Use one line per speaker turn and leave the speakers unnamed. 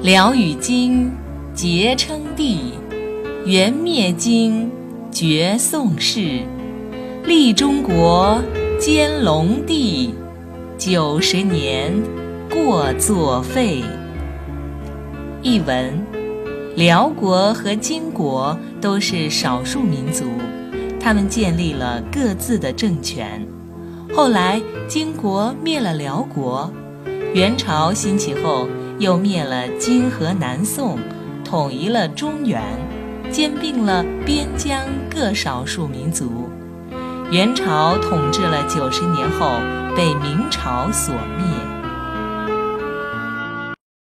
辽与金，结称帝；元灭金，绝宋氏。立中国，兼龙帝，90年，过作废。译文：辽国和金国都是少数民族，他们建立了各自的政权。后来金国灭了辽国，元朝兴起后又灭了金和南宋，统一了中原，兼并了边疆各少数民族。元朝统治了90年后，被明朝所灭。